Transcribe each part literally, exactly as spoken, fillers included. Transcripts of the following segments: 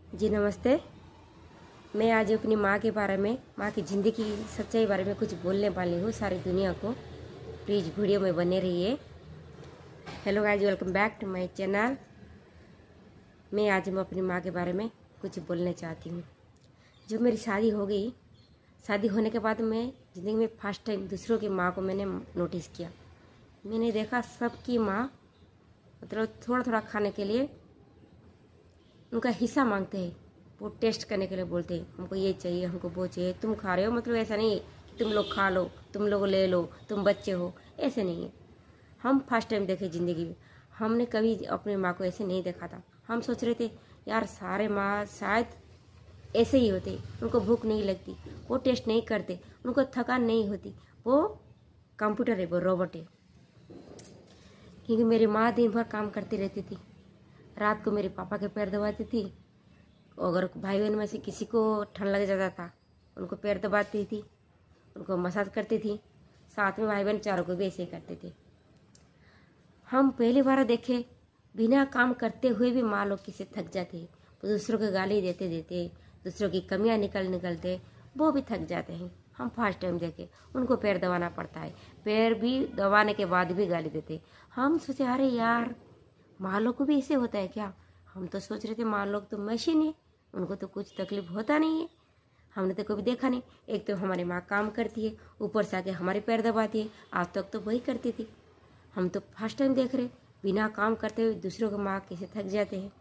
जी नमस्ते। मैं आज अपनी माँ के बारे में, माँ की ज़िंदगी की सच्चाई बारे में कुछ बोलने वाली हूँ सारी दुनिया को। प्लीज़ वीडियो में बने रहिए। Hello guys, welcome back to my channel. मैं आज मैं अपनी माँ के बारे में कुछ बोलना चाहती हूँ। जब मेरी शादी हो गई, शादी होने के बाद मैं ज़िंदगी में फर्स्ट टाइम दूसरों की माँ को मैंने नोटिस किया। मैंने देखा सबकी माँ मतलब थोड़ा थोड़ा खाने के लिए उनका हिस्सा मांगते हैं। वो टेस्ट करने के लिए बोलते हैं, हमको ये चाहिए, हमको वो चाहिए। तुम खा रहे हो मतलब ऐसा नहीं है कि तुम लोग खा लो, तुम लोग ले लो, तुम बच्चे हो, ऐसे नहीं है। हम फर्स्ट टाइम देखे ज़िंदगी में, हमने कभी अपनी माँ को ऐसे नहीं देखा था। हम सोच रहे थे यार सारे माँ शायद ऐसे ही होते, उनको भूख नहीं लगती, वो टेस्ट नहीं करते, उनको थकान नहीं होती, वो कंप्यूटर है, वो रोबोट है। क्योंकि मेरी माँ दिन भर काम करती रहती थी। रात को मेरे पापा के पैर दबाती थी। अगर भाई बहन में से किसी को ठंड लग जाता था, उनको पैर दबाती थी, उनको मसाज करती थी। साथ में भाई बहन चारों को भी ऐसे ही करते थे। हम पहली बार देखे बिना काम करते हुए भी माँ लोग किसे थक जाते, वो दूसरों को गाली देते देते, दूसरों की कमियां निकल निकलते वो भी थक जाते हैं। हम फर्स्ट टाइम देखे उनको पैर दबाना पड़ता है, पैर भी दबाने के बाद भी गाली देते। हम सोचे अरे यार माँ लोग को भी ऐसे होता है क्या। हम तो सोच रहे थे माँ लोग तो मशीन है, उनको तो कुछ तकलीफ होता नहीं है। हमने तो कभी देखा नहीं। एक तो हमारी माँ काम करती है, ऊपर से आके हमारे पैर दबाती है। आज तक तो वही करती थी। हम तो फर्स्ट टाइम देख रहे बिना काम करते हुए दूसरों को माँ कैसे थक जाते हैं।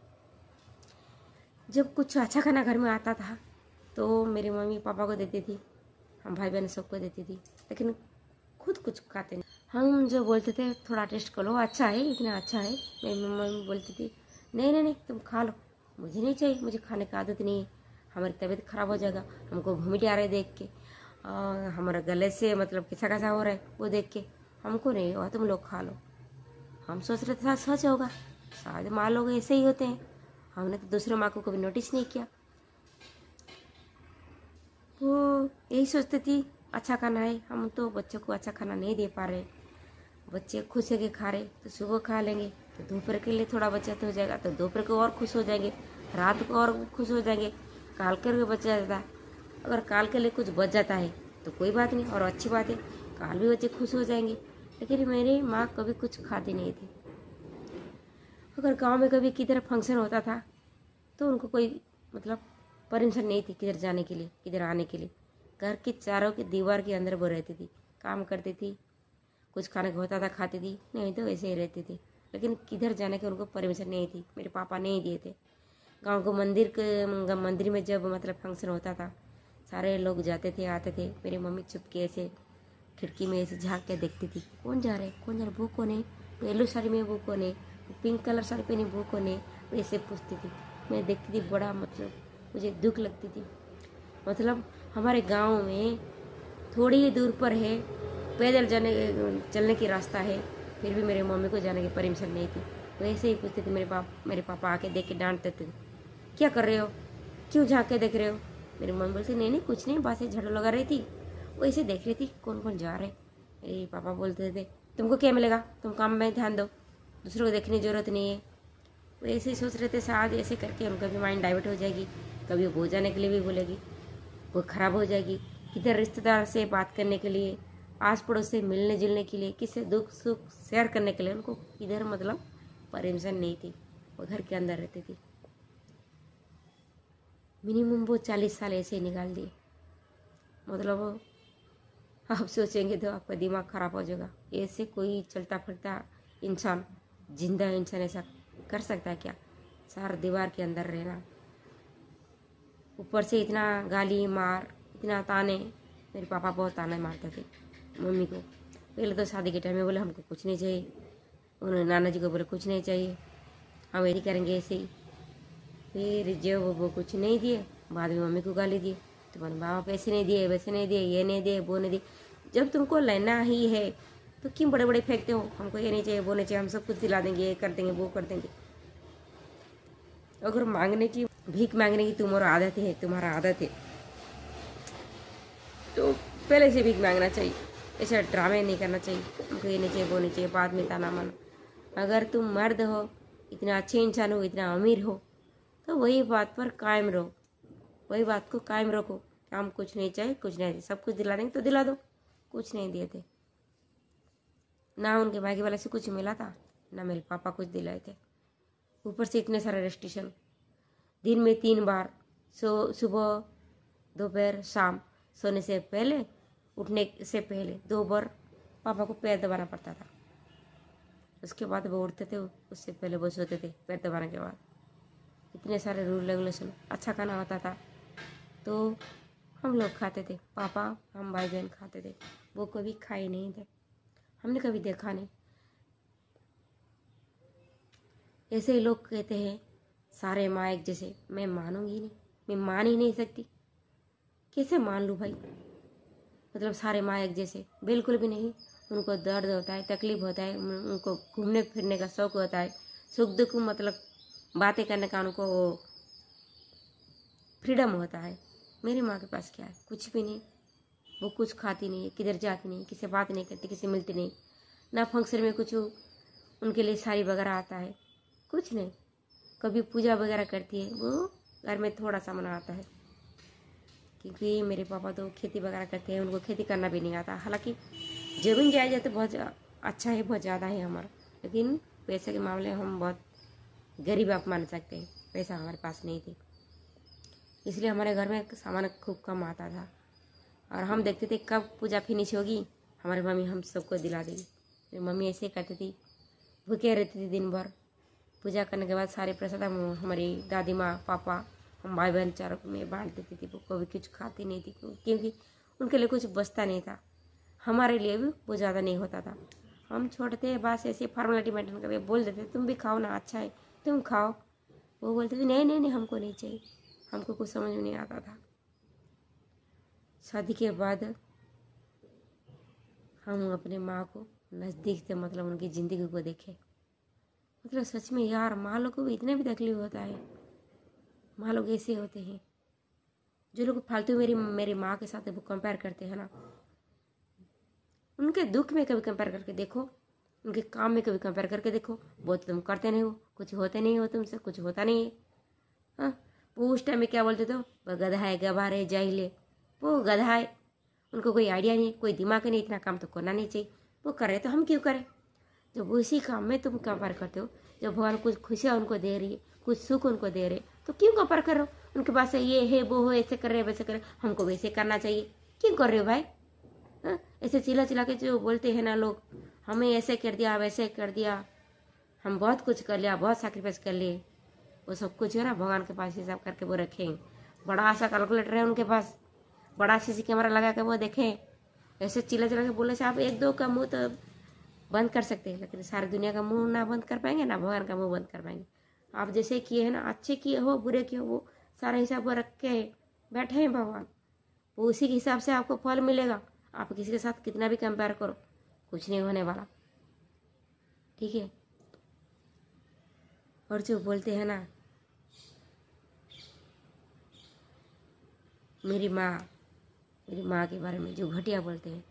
जब कुछ अच्छा खाना घर में आता था तो मेरी मम्मी पापा को देती थी, हम भाई बहन सबको देती थी, लेकिन खुद कुछ खाते नहीं। हम जो बोलते थे थोड़ा टेस्ट कर लो, अच्छा है, इतना अच्छा है। मेरी मम्मी बोलती थी नहीं नहीं नहीं तुम खा लो, मुझे नहीं चाहिए, मुझे खाने की आदत नहीं है, हमारी तबीयत खराब हो जाएगा। हमको भूमिट आ रहे देख के, हमारे गले से मतलब कैसा कैसा हो रहा है वो देख के, हमको नहीं हुआ, तुम लोग खा लो। हम सोच रहे थे सच होगा, शायद माँ लोग ऐसे ही होते हैं। हमने तो दूसरे माँ को कभी नोटिस नहीं किया। वो यही सोचती थी अच्छा खाना है, हम तो बच्चों को अच्छा खाना नहीं दे पा रहे। बच्चे खुश होकर खा रहे तो सुबह खा लेंगे तो दोपहर के लिए थोड़ा बचत हो जाएगा, तो दोपहर को और खुश हो जाएंगे, रात को और खुश हो जाएंगे, काल कर बच जाता है। अगर काल के लिए कुछ बच जाता है तो कोई बात नहीं, और अच्छी बात है, काल भी बच्चे खुश हो जाएंगे। लेकिन मेरी माँ कभी कुछ खाती नहीं थी। अगर गांव में कभी किधर फंक्शन होता था तो उनको कोई मतलब परमिशन नहीं थी किधर जाने के लिए, किधर आने के लिए। घर के चारों के दीवार के अंदर वो रहती थी, काम करती थी, कुछ खाने को होता था खाती थी, नहीं तो वैसे ही रहती थी। लेकिन किधर जाने की उनको परमिशन नहीं थी, मेरे पापा नहीं दिए थे। गांव को मंदिर के मंदिर में जब मतलब फंक्शन होता था सारे लोग जाते थे आते थे, मेरी मम्मी चुपके ऐसे खिड़की में ऐसे झाँक के देखती थी, कौन जा रहा है कौन जा रहा है, वो कौन है, येलो साड़ी में वो कौन है, पिंक कलर साड़ी पहनी वो कौन है, वैसे पूछती थी। मैं देखती थी, बड़ा मतलब मुझे दुख लगती थी। मतलब हमारे गांव में थोड़ी ही दूर पर है, पैदल जाने चलने की रास्ता है, फिर भी मेरे मम्मी को जाने की परमिशन नहीं थी। वैसे ही पूछते थे मेरे पाप मेरे पापा आके देख के डांटते थे, क्या कर रहे हो, क्यों झाँक के देख रहे हो। मेरी मम्मी बोलती नहीं नहीं कुछ नहीं, बस झाड़ू लगा रही थी, वो ऐसे देख रही थी कौन कौन जा रहे। मेरे पापा बोलते थे तुमको क्या मिलेगा, तुम काम में ध्यान दो, दूसरों को देखने की जरूरत नहीं है। वो ऐसे ही सोच रहे थे शायद ऐसे करके उनका भी माइंड डाइवर्ट हो जाएगी, कभी वो जाने के लिए भी बोलेगी, वो खराब हो जाएगी। किधर रिश्तेदार से बात करने के लिए, आस पड़ोस से मिलने जुलने के लिए, किससे दुख सुख शेयर करने के लिए उनको इधर मतलब परमिशन नहीं थी। वो घर के अंदर रहती थी। मिनिमम वो चालीस साल ऐसे ही निकाल दिए। मतलब आप सोचेंगे तो आपका दिमाग खराब हो जाएगा। ऐसे कोई चलता फिरता इंसान, जिंदा इंसान ऐसा कर सकता है क्या, सारा दीवार के अंदर रहना, ऊपर से इतना गाली मार, इतना ताने। मेरे पापा बहुत ताने मारते थे मम्मी को। पहले तो शादी के टाइम में बोले हमको कुछ नहीं चाहिए, उन्होंने नाना जी को बोले कुछ नहीं चाहिए, हम यही करेंगे ऐसे ही। फिर जब वो, वो कुछ नहीं दिए, बाद में मम्मी को गाली दिए, तुम्हारे बाबा पैसे नहीं दिए, वैसे नहीं दिए, ये नहीं दिए, वो नहीं दिए। जब तुमको लेना ही है तो क्यों बड़े बड़े फेंकते हो, हमको ये नहीं चाहिए वो नहीं चाहिए, हम सब कुछ दिला देंगे, ये कर देंगे वो कर देंगे। अगर मांगने की, भीख मांगने की तुम्हारा आदत है, तुम्हारा आदत है तो पहले से भीख मांगना चाहिए। ऐसे ड्रामे नहीं करना चाहिए, हमको ये नहीं चाहिए वो नहीं चाहिए, बाद में ताना मानो। अगर तुम मर्द हो, इतना अच्छे इंसान हो, इतना अमीर हो, तो वही बात पर कायम रहो, वही बात को कायम रखो कि हम कुछ नहीं चाहिए, कुछ नहीं चाहिए, सब कुछ दिला देंगे तो दिला दो। कुछ नहीं दिए थे ना, उनके भागी वाले से कुछ मिला था ना मेरे पापा कुछ दिलाए थे। ऊपर से इतने सारे रेस्ट्रिक्शन, दिन में तीन बार, सो सुबह दोपहर शाम, सोने से पहले उठने से पहले दो बार पापा को पैर दबाना पड़ता था। उसके बाद वो उठते थे, उससे पहले वो सोते थे पैर दबाने के बाद। इतने सारे रूल रेगुलेशन। अच्छा खाना होता था तो हम लोग खाते थे, पापा हम भाई बहन खाते थे, वो कभी खाए नहीं थे, हमने कभी देखा नहीं। ऐसे ही लोग कहते हैं सारे माँ एक जैसे, मैं मानूंगी नहीं, मैं मान ही नहीं सकती। कैसे मान लूँ भाई, मतलब सारे माँ एक जैसे? बिल्कुल भी नहीं। उनको दर्द होता है, तकलीफ होता है, उनको घूमने फिरने का शौक होता है, सुख दुख मतलब बातें करने का उनको फ्रीडम होता है। मेरी माँ के पास क्या है? कुछ भी नहीं। वो कुछ खाती नहीं है, किधर जाती नहीं, किसी बात नहीं करती, किसी मिलती नहीं ना, फंक्शन में कुछ उनके लिए साड़ी वगैरह आता है, कुछ नहीं। कभी पूजा वगैरह करती है, वो घर में थोड़ा सा मना आता है, क्योंकि मेरे पापा तो खेती वगैरह करते हैं, उनको खेती करना भी नहीं आता। हालांकि जमीन जायदाद तो बहुत अच्छा है, बहुत ज़्यादा है हमारा, लेकिन पैसे के मामले में हम बहुत गरीब आप मान सकते हैं, पैसा हमारे पास नहीं थी, इसलिए हमारे घर में सामान खूब कम आता था। और हम देखते थे कब पूजा फिनिश होगी, हमारी मम्मी हम सबको दिला देगी। मेरी मम्मी ऐसे ही करती थी, भूखे रहती थी दिन भर। पूजा करने के बाद सारे प्रसाद हम हमारी दादी माँ पापा हम भाई बहन चारों में बांट देती थी। वो कभी कुछ खाती नहीं थी, क्योंकि उनके लिए कुछ बचता नहीं था, हमारे लिए भी वो ज़्यादा नहीं होता था। हम छोटे थे, बस ऐसे फॉर्मेलिटी मेंटेन करके बोल देते, तुम भी खाओ ना, अच्छा है तुम खाओ। वो बोलते थे नहीं नहीं नहीं हमको नहीं चाहिए, हमको कुछ समझ में नहीं आता था। शादी के बाद हम अपने माँ को नज़दीक से मतलब उनकी ज़िंदगी को देखे, मतलब सच में यार माँ लोग को भी इतने भी तकलीफ होता है। माँ लोग ऐसे होते हैं, जो लोग फालतू मेरी मेरी माँ के साथ वो कंपेयर करते हैं ना, उनके दुख में कभी कंपेयर करके देखो, उनके काम में कभी कंपेयर करके देखो। वो तो तुम करते नहीं हो, कुछ होते नहीं हो, तुमसे कुछ होता नहीं है। हाँ, वो उस टाइम में क्या बोलते थे, वो गधा है, गवार है, जाहिल है, वो गधा है, उनको कोई आइडिया नहीं, कोई दिमाग नहीं, इतना काम तो करना नहीं चाहिए, वो करे तो हम क्यों करें। जब उसी काम में तुम कंपेयर करते हो, जब भगवान कुछ खुशियाँ उनको दे रही है, कुछ सुख उनको दे रहे, तो क्यों कंपेयर कर रहे हो? उनके पास ये है वो हो, ऐसे कर रहे वैसे कर रहे, हमको वैसे करना चाहिए, क्यों कर रहे हो भाई? हाँ, ऐसे चिल्ला चिल्ला के जो बोलते हैं ना लोग, हमें ऐसे कर दिया वैसे कर दिया, हम बहुत कुछ कर लिया, बहुत सैक्रिफाइस कर लिए, वो सब कुछ है ना भगवान के पास हिसाब करके वो रखें। बड़ा सा कैलकुलेटर है उनके पास, बड़ा सीसी कैमरा लगा के वो देखें। ऐसे चिल्ला चिल्ला के बोलने से आप एक दो का मुंह तो बंद कर सकते हैं, लेकिन सारी दुनिया का मुंह ना बंद कर पाएंगे ना भगवान का मुंह बंद कर पाएंगे। आप जैसे किए हैं ना, अच्छे किए हो बुरे किए हो, वो सारा हिसाब वो रख के बैठे हैं भगवान, वो उसी के हिसाब से आपको फल मिलेगा। आप किसी के साथ कितना भी कंपेयर करो, कुछ नहीं होने वाला, ठीक है। और जो बोलते हैं ना मेरी माँ, मेरी माँ के बारे में जो घटिया बोलते हैं,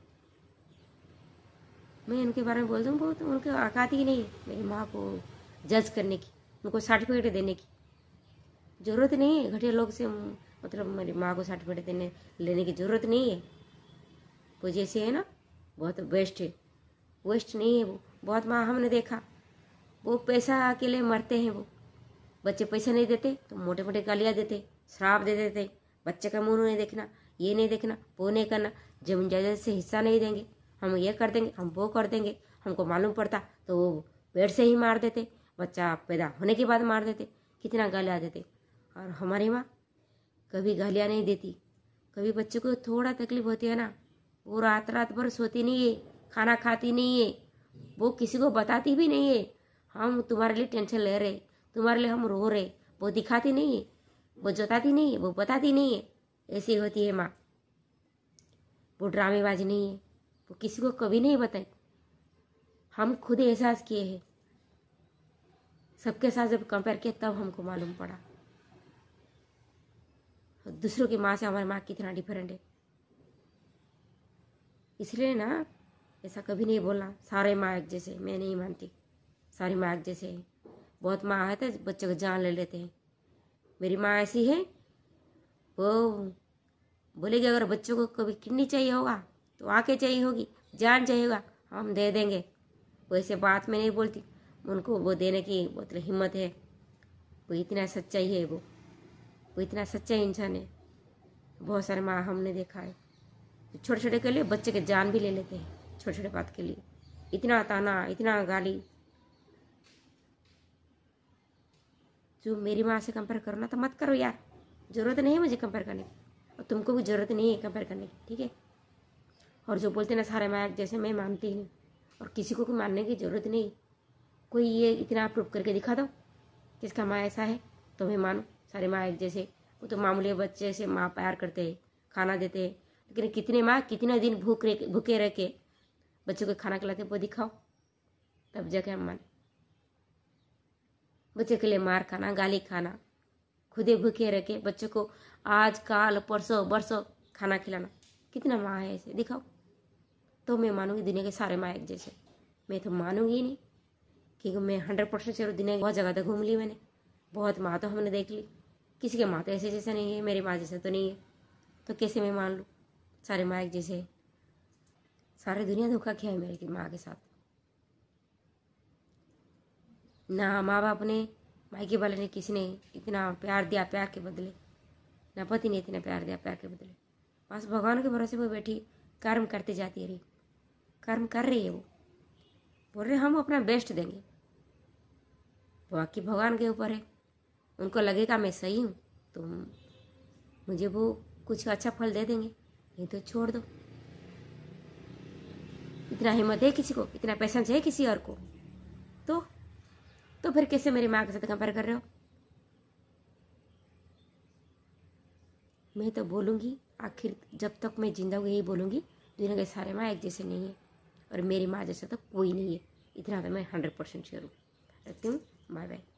मैं उनके बारे में बोलता हूँ, बहुत उनके औकात ही नहीं है मेरी माँ को जज करने की, उनको सर्टिफिकेट देने की ज़रूरत नहीं है। घटिया लोग से मतलब मेरी माँ को सर्टिफिकेट देने लेने की ज़रूरत नहीं है। वो जैसे है ना बहुत बेस्ट है, वेस्ट नहीं है वो। बहुत माँ हमने देखा, वो पैसा के लिए मरते हैं। वो बच्चे पैसे नहीं देते तो मोटे मोटे गालियाँ देते, श्राप दे देते, बच्चे का मुंह नहीं देखना, ये नहीं देखना, वो नहीं करना, जमीन जायदाद से हिस्सा नहीं देंगे, हम ये कर देंगे, हम वो कर देंगे। हमको मालूम पड़ता तो वो पेड़ से ही मार देते, बच्चा पैदा होने के बाद मार देते, कितना गालियाँ देते। और हमारी माँ कभी गालियाँ नहीं देती। कभी बच्चे को थोड़ा तकलीफ होती है ना, वो रात रात भर सोती नहीं है, खाना खाती नहीं है, वो किसी को बताती भी नहीं है, हम तुम्हारे लिए टेंशन ले रहे, तुम्हारे लिए हम रो रहे, वो दिखाती नहीं है, वो जताती नहीं है, वो बताती नहीं है। ऐसी होती है माँ, वो ड्रामेबाज नहीं है, वो किसी को कभी नहीं बताई। हम खुद एहसास किए हैं, सबके साथ जब कंपेयर किया तब हमको मालूम पड़ा दूसरों की माँ से हमारी माँ कितना डिफरेंट है। इसलिए ना ऐसा कभी नहीं बोलना सारे माँ एक जैसे, मैं नहीं मानती सारी माँ एक जैसे है। बहुत माँ आते हैं बच्चे को जान ले लेते हैं, मेरी माँ ऐसी है, वो बोलेगी अगर बच्चों को कभी किडनी चाहिए होगा तो आके चाहिए होगी, जान चाहिए होगा हम दे देंगे। वैसे बात में नहीं बोलती, उनको वो देने की बहुत हिम्मत है। वो इतना सच्चाई है, वो वो इतना सच्चा इंसान है। बहुत सारे माँ हमने देखा है, छोटे छोटे के लिए बच्चे के जान भी ले लेते हैं, छोटे छोटे बात के लिए इतना ताना, इतना गाली। जो मेरी माँ से कंपेयर करो ना तो मत करो यार, ज़रूरत नहीं है मुझे कंपेयर करने की, और तुमको भी ज़रूरत नहीं है कंपेयर करने की, ठीक है। और जो बोलते ना सारे माँ जैसे, मैं मानती नहीं, और किसी को भी मानने की ज़रूरत नहीं। कोई ये इतना प्रूफ करके दिखा दो किसका माँ ऐसा है तो मैं मानूँ सारे माँ एक जैसे। वो तो मामूली बच्चे से माँ प्यार करते हैं, खाना देते हैं, लेकिन कितने माँ कितने दिन भूख रह भूखे रह के बच्चों को खाना खिलाते वो दिखाओ, तब जाके हम माने। बच्चे के लिए मार खाना, गाली खाना, खुदे भूखे रह के बच्चों को आज काल परसों बरसों खाना खिलाना, कितना माँ है ऐसे दिखाओ, तो मैं मानूंगी दुनिया के सारे माँ एक जैसे। मैं तो मानूंगी ही नहीं, क्योंकि मैं हंड्रेड परसेंट चलो दुनिया बहुत जगह तक घूम ली मैंने, बहुत माँ तो हमने देख ली, किसी के माँ तो ऐसे जैसा नहीं है, मेरी माँ जैसा तो नहीं है, तो कैसे मैं मान लूँ सारे माँ एक जैसे है। सारी दुनिया धोखा किया है मेरी माँ के साथ। ना माँ बाप ने, मायके वाले ने, किसी ने इतना प्यार दिया प्यार के बदले, ना पति ने इतना प्यार दिया प्यार के बदले। बस भगवान के भरोसे वो बैठी कर्म करते जाती है, रही कर्म कर रही है। वो बोल रहे हम अपना बेस्ट देंगे, बाकी भगवान के ऊपर है। उनको लगेगा मैं सही हूँ तो मुझे वो कुछ अच्छा फल दे देंगे, नहीं तो छोड़ दो। इतना हिम्मत है किसी को, इतना पैसेंस है किसी और को, तो तो फिर कैसे मेरी माँ के साथ कंपेयर कर रहे हो। मैं तो बोलूँगी आखिर जब तक मैं जिंदा हूँ यही बोलूँगी, दुनिया के सारे माँ एक जैसे नहीं है, और मेरी माँ जैसा तो कोई नहीं है, इतना तो मैं हंड्रेड परसेंट श्योर हूँ। रखती हूँ, बाय बाय।